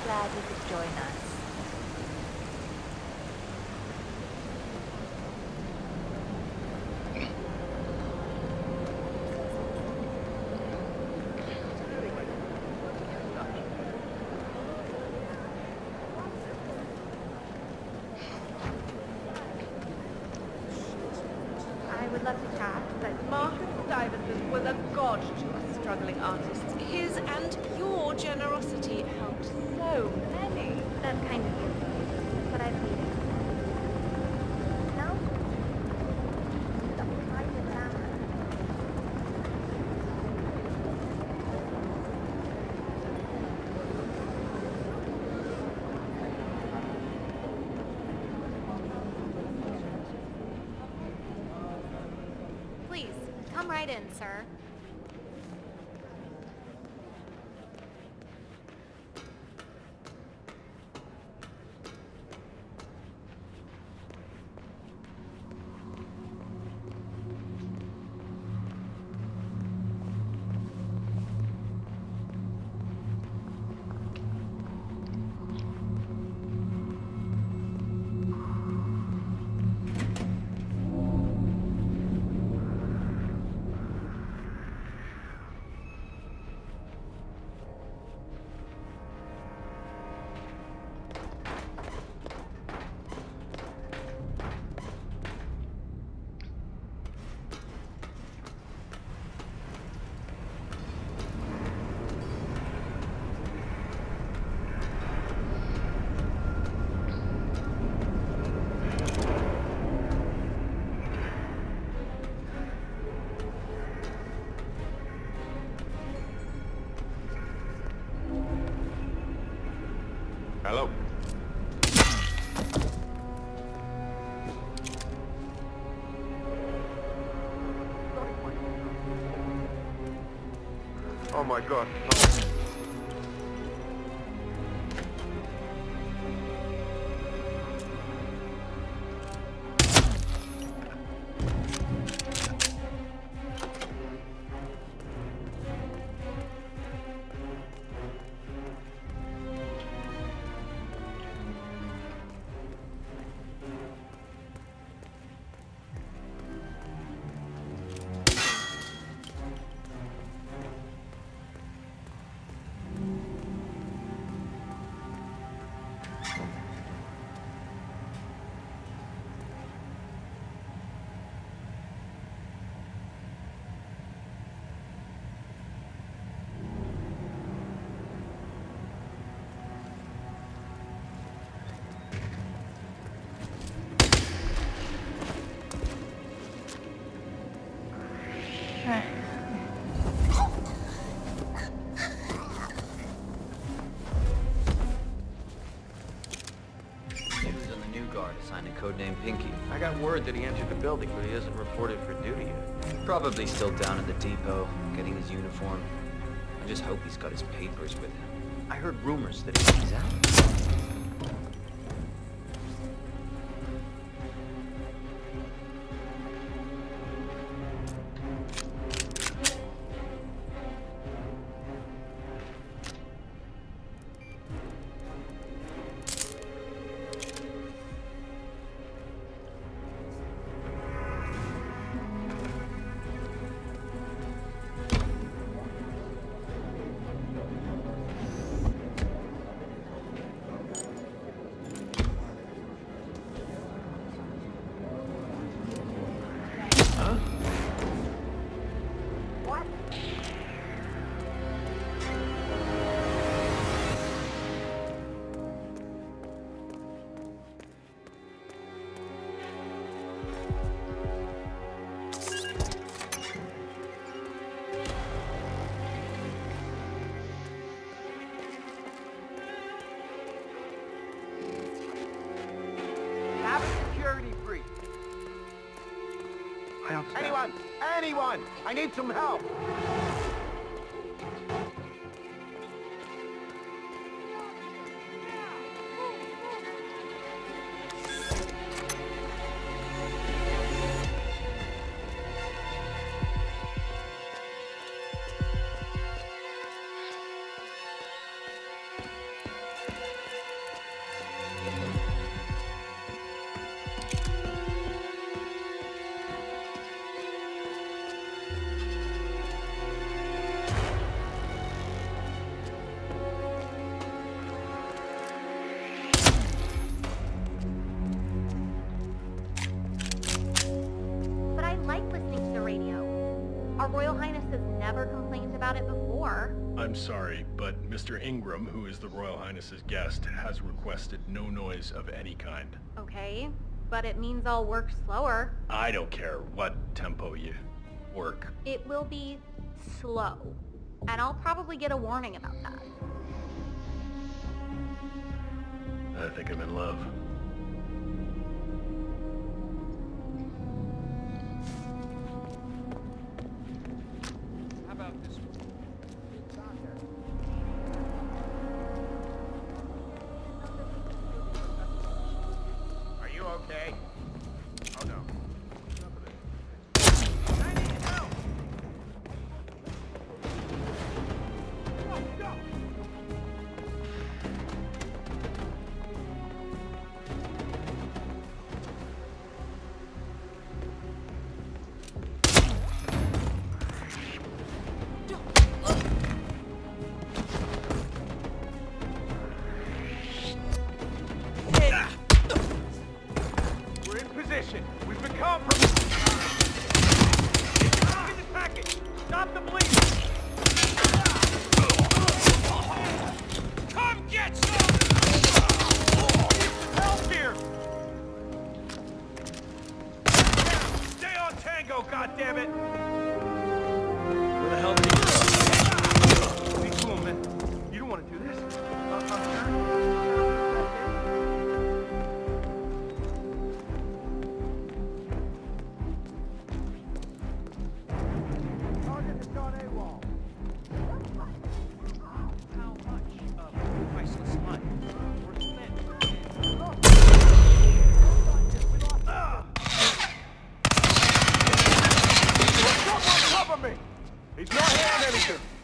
glad you could join us. I would love to chat, but Marcus Stuyvesant was a god to us struggling artists. His and your generosity helped so many. That's kind of you. But I've needed. No? Don't try to laugh. Please, come right in, sir. Hello. Oh my God. Assigned a codename Pinky. I got word that he entered the building, but he hasn't reported for duty yet. Probably still down at the depot, getting his uniform. I just hope he's got his papers with him. I heard rumors that he's out. Anyone! I need some help! like listening to the radio. Our Royal Highness has never complained about it before. I'm sorry, but Mr. Ingram, who is the Royal Highness's guest, has requested no noise of any kind. Okay, but it means I'll work slower. I don't care what tempo you work. It will be slow. And I'll probably get a warning about that. I think I'm in love. How about this one? Are you okay? Oh no. We're in position. We've become. Get this package. Stop the bleeding. Come get some. Help here. Stay on tango, goddammit. Where the hell did he go? Be cool, man. You don't want to do this. Target has gone AWOL. How much of priceless money were spent? Cover me. He's not hitting anything.